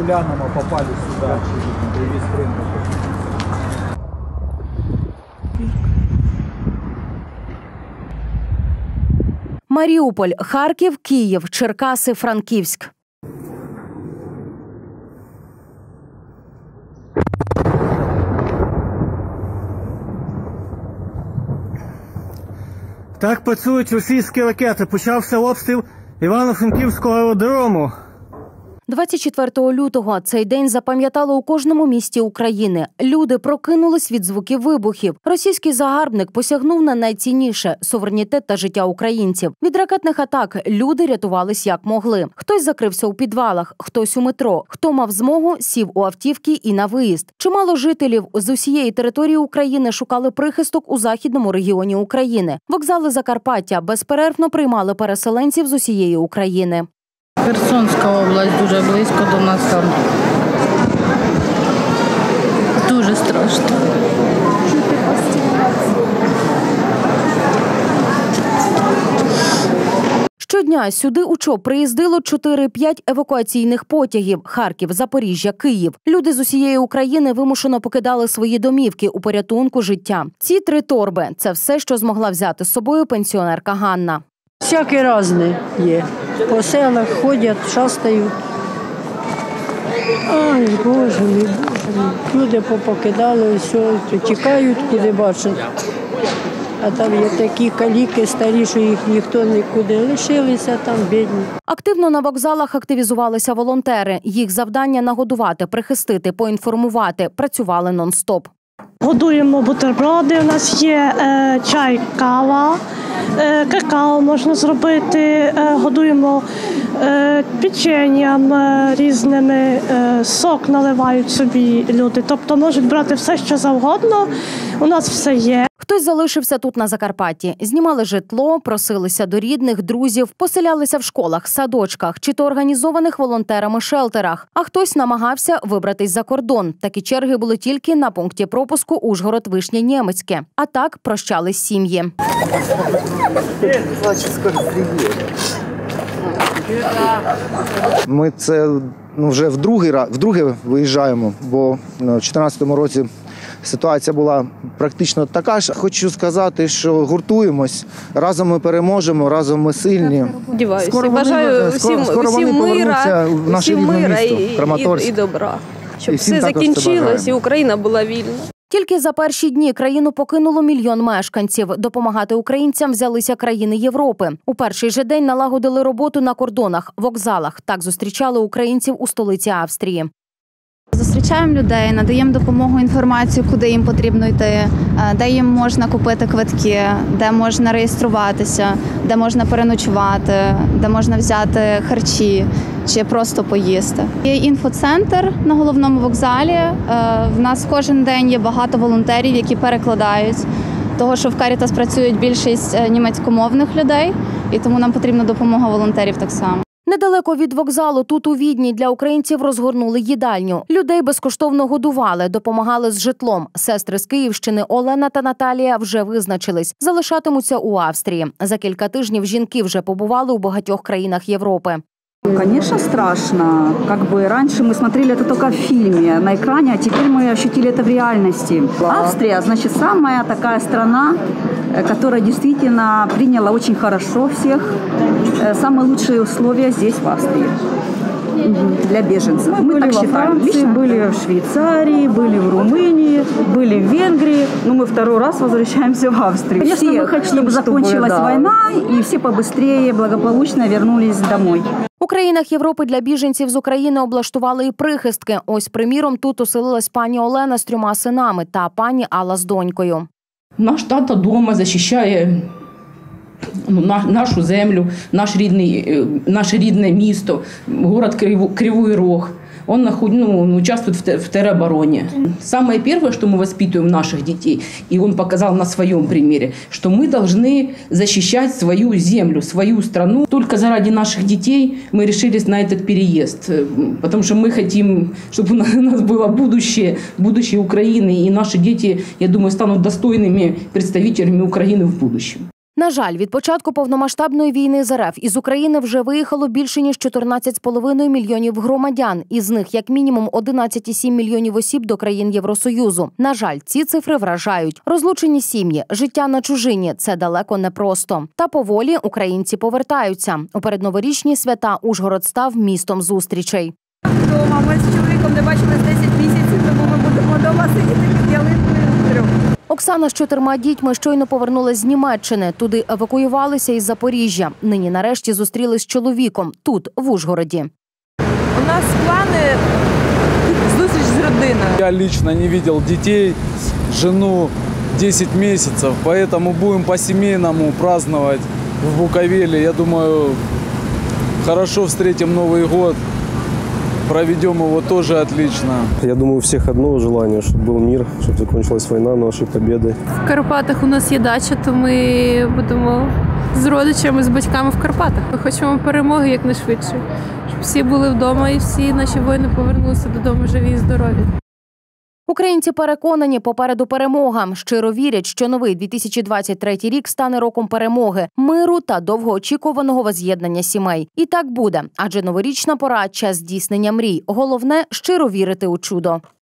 Уляном, а попали сюда. Привез рынок. Маріуполь, Харків, Київ, Черкаси, Франківськ. Так працюють російські ракети. Почався обстріл Івано-Франківського аеродрому. 24 лютого цей день запам'ятали у кожному місті України. Люди прокинулись від звуків вибухів. Російський загарбник посягнув на найцінніше – суверенітет та життя українців. Від ракетних атак люди рятувались як могли. Хтось закрився у підвалах, хтось у метро. Хто мав змогу, сів у автівки і на виїзд. Чимало жителів з усієї території України шукали прихисток у західному регіоні України. Вокзали Закарпаття безперервно приймали переселенців з усієї України. Херсонська область дуже близько до нас там. Дуже страшно. Щодня сюди у ЧОП приїздило 4-5 евакуаційних потягів – Харків, Запоріжжя, Київ. Люди з усієї України вимушено покидали свої домівки у порятунку життя. Ці 3 торби – це все, що змогла взяти з собою пенсіонерка Ганна. Всяке різне є. По селах ходять, шастають. Ай, Боже мій. Люди попокидали, все, тікають, куди бачать. А там є такі каліки старі, що їх ніхто нікуди лишилися, там бідні. Активно на вокзалах активізувалися волонтери. Їх завдання – нагодувати, прихистити, поінформувати. Працювали нон-стоп. Годуємо бутерброди, у нас є чай, кава, какао можна зробити, годуємо печенням різними, сок наливають собі люди. Тобто можуть брати все, що завгодно, у нас все є. Хтось залишився тут на Закарпатті. Знімали житло, просилися до рідних, друзів, поселялися в школах, садочках чи то організованих волонтерами шелтерах. А хтось намагався вибратись за кордон. Такі черги були тільки на пункті пропуску Ужгород-Вишнє-Нємецьке. А так прощались сім'ї. Ми це вже вдруге виїжджаємо, бо в 2014 році ситуація була практично така ж. Хочу сказати, що гуртуємось, разом ми переможемо, разом ми сильні. Сподіваюся. Бажаю всім мира і добра, щоб все закінчилось і Україна була вільна. Тільки за перші дні країну покинуло 1 мільйон мешканців. Допомагати українцям взялися країни Європи. У перший же день налагодили роботу на кордонах, вокзалах. Так зустрічали українців у столиці Австрії. Зустрічаємо людей, надаємо допомогу, інформацію, куди їм потрібно йти, де їм можна купити квитки, де можна реєструватися, де можна переночувати, де можна взяти харчі чи просто поїсти. Є інфоцентр на головному вокзалі. В нас кожен день є багато волонтерів, які перекладають. Того, що в Карітас працюють більшість німецькомовних людей, і тому нам потрібна допомога волонтерів так само. Недалеко від вокзалу, тут у Відні, для українців розгорнули їдальню. Людей безкоштовно годували, допомагали з житлом. Сестри з Київщини Олена та Наталія вже визначились. Залишатимуться у Австрії. За кілька тижнів жінки вже побували у багатьох країнах Європи. Конечно, страшно. Раньше мы смотрели это только в фильме, на экране, а теперь мы ощутили это в реальности. Австрия, значит, самая такая страна, которая действительно приняла очень хорошо всех. Самые лучшие условия здесь, в Австрии, для беженцев. Мы так считаем. Франции, были в Швейцарии, были в Румынии, были в Венгрии. Но мы второй раз возвращаемся в Австрию. Конечно, мы хотим, чтобы закончилась война, и все побыстрее благополучно вернулись домой. У країнах Європи для біженців з України облаштували і прихистки. Ось, приміром, тут оселилась пані Олена з 3 синами та пані Алла з донькою. Наш тато вдома захищає нашу землю, наше рідне місто, город Кривий Рог. Он участвует в теробороне. Самое первое, что мы воспитываем наших детей, и он показал на своем примере, что мы должны защищать свою землю, свою страну. Только заради наших детей мы решились на этот переезд, потому что мы хотим, чтобы у нас было будущее Украины, и наши дети, я думаю, станут достойными представителями Украины в будущем. На жаль, від початку повномасштабної війни з РФ із України вже виїхало більше ніж 14,5 мільйонів громадян. Із них як мінімум 11,7 мільйонів осіб до країн Євросоюзу. На жаль, ці цифри вражають. Розлучені сім'ї, життя на чужині – це далеко не просто. Та поволі українці повертаються. У передноворічні свята Ужгород став містом зустрічей. Дома ми з чоловіком не бачились 10 місяців, тому ми будемо вдома сидіти під ялинкою трьох. Оксана з 4 дітьми щойно повернулась з Німеччини. Туди евакуювалися із Запоріжжя. Нині нарешті зустрілись з чоловіком тут, в Ужгороді. У нас плани зустріч з родиною. Я лично не бачив дітей, жену 10 місяців, тому будемо по-сімейному праздновать в Буковелі. Я думаю, хорошо встретим Новий год. Проведем его тоже отлично. Я думаю, у всех одно желание, чтобы был мир, чтобы закончилась война, наши победы. В Карпатах у нас є дача, то ми будемо з родичами, з батьками в Карпатах. Ми хочемо перемоги якнайшвидше, щоб всі були вдома і всі наші воїни повернулися додому живі і здорові. Українці переконані, попереду перемога. Щиро вірять, що новий 2023 рік стане роком перемоги, миру та довгоочікуваного воз'єднання сімей. І так буде, адже новорічна пора – час здійснення мрій. Головне – щиро вірити у чудо.